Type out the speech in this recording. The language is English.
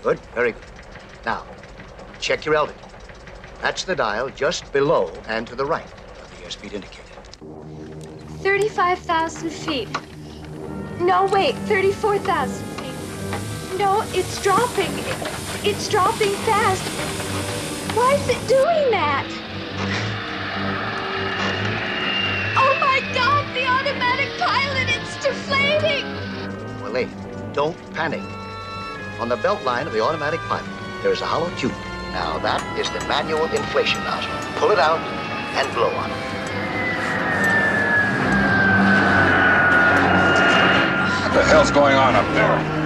Good, very good. Now, check your altitude. That's the dial just below and to the right of the airspeed indicator. 35,000 feet. No, wait, 34,000 feet. No, it's dropping. It's dropping fast. Why is it doing that? Oh my God, the automatic pilot, it's deflating! Well, lady, don't panic. On the belt line of the automatic pilot, there is a hollow tube. Now, that is the manual inflation nozzle. Pull it out and blow on it. What the hell's going on up there?